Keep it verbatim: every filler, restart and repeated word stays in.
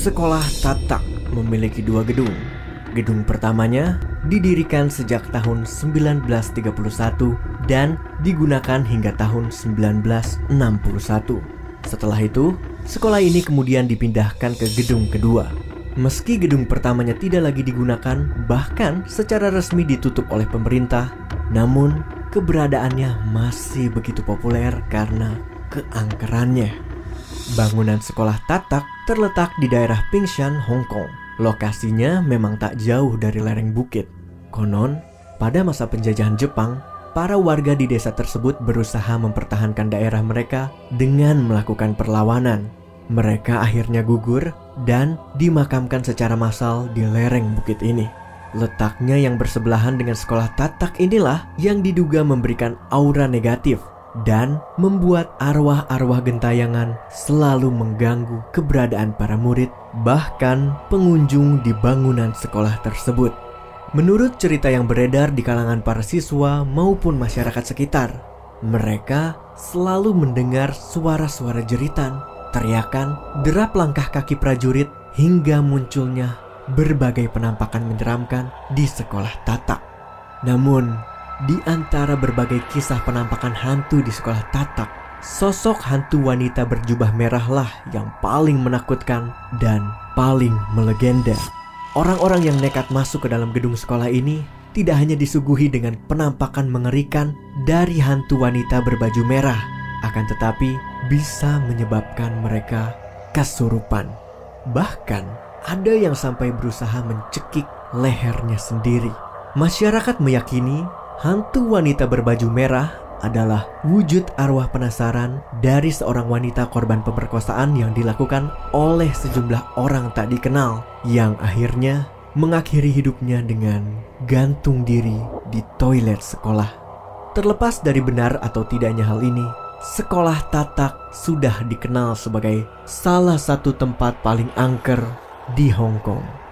Sekolah Tatak memiliki dua gedung. Gedung pertamanya didirikan sejak tahun sembilan belas tiga puluh satu dan digunakan hingga tahun sembilan belas enam puluh satu. Setelah itu, sekolah ini kemudian dipindahkan ke gedung kedua. Meski gedung pertamanya tidak lagi digunakan, bahkan secara resmi ditutup oleh pemerintah, namun keberadaannya masih begitu populer karena keangkerannya. Bangunan sekolah Tatak terletak di daerah Pingshan, Hong Kong. Lokasinya memang tak jauh dari lereng bukit. Konon, pada masa penjajahan Jepang, para warga di desa tersebut berusaha mempertahankan daerah mereka dengan melakukan perlawanan. Mereka akhirnya gugur dan dimakamkan secara massal di lereng bukit ini. Letaknya yang bersebelahan dengan sekolah Tatak inilah yang diduga memberikan aura negatif dan membuat arwah-arwah gentayangan selalu mengganggu keberadaan para murid, bahkan pengunjung di bangunan sekolah tersebut. Menurut cerita yang beredar di kalangan para siswa maupun masyarakat sekitar, mereka selalu mendengar suara-suara jeritan, teriakan, derap langkah kaki prajurit, hingga munculnya berbagai penampakan menyeramkan di sekolah Tatak. Namun, di antara berbagai kisah penampakan hantu di sekolah Tatak, sosok hantu wanita berjubah merah lah yang paling menakutkan dan paling melegenda. Orang-orang yang nekat masuk ke dalam gedung sekolah ini tidak hanya disuguhi dengan penampakan mengerikan dari hantu wanita berbaju merah, akan tetapi bisa menyebabkan mereka kesurupan. Bahkan ada yang sampai berusaha mencekik lehernya sendiri. Masyarakat meyakini hantu wanita berbaju merah adalah wujud arwah penasaran dari seorang wanita korban pemerkosaan yang dilakukan oleh sejumlah orang tak dikenal, yang akhirnya mengakhiri hidupnya dengan gantung diri di toilet sekolah. Terlepas dari benar atau tidaknya hal ini, sekolah Tatak sudah dikenal sebagai salah satu tempat paling angker di Hong Kong.